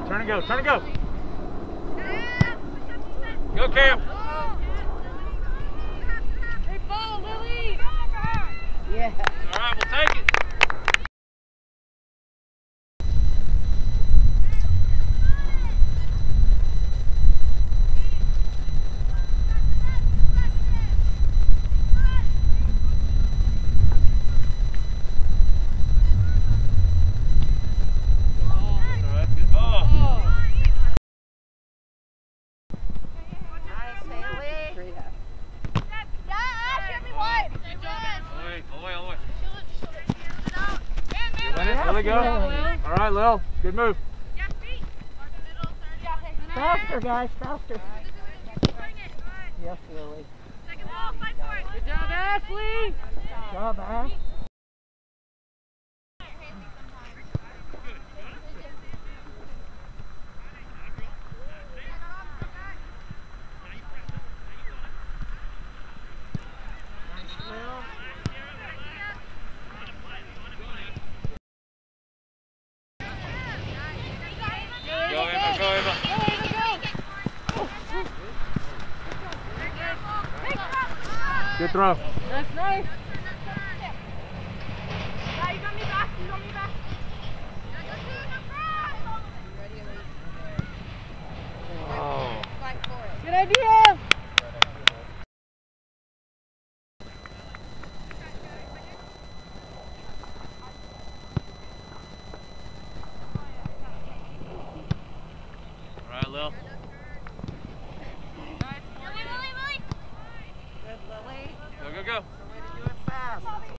Turn and go. Turn and go. Go, Cam. Hey, ball, Lily. Yeah. All right, we'll take it. Let it go. All right, Lil. Good move. Faster, guys, faster. Yes, Lily. Good job, Ashley. Good job, Ash. Good throw. That's nice.